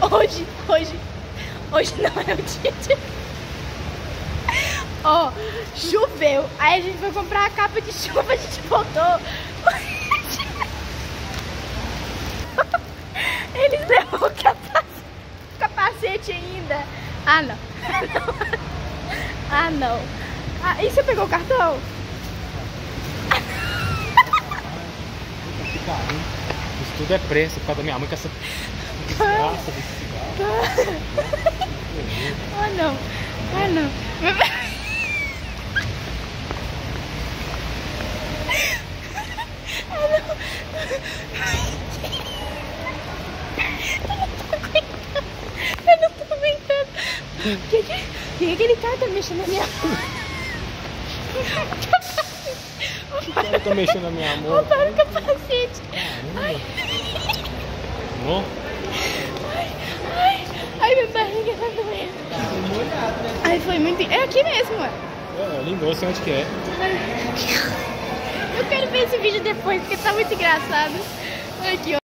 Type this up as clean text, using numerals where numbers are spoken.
Hoje não é o dia de... Ó, choveu. Aí a gente foi comprar a capa de chuva, a gente voltou. Eles levam o capacete ainda. Ah, não. Ah, não. Ah, e você pegou o cartão? Isso tudo é preço por causa da minha mãe com essa desgraça desse cigarro. Ah, não. Ah, não. Eu não tô aguentando. Quem é aquele cara que tá mexendo na minha mão? Eu tô mexendo na minha mão. Roubaram o capacete. Ai. Não? Ai, minha barriga tá doendo. Ai, foi muito... É aqui mesmo, ué. É, lindo, eu sei onde que é. Eu quero ver esse vídeo depois, porque tá muito engraçado. Aqui, ó.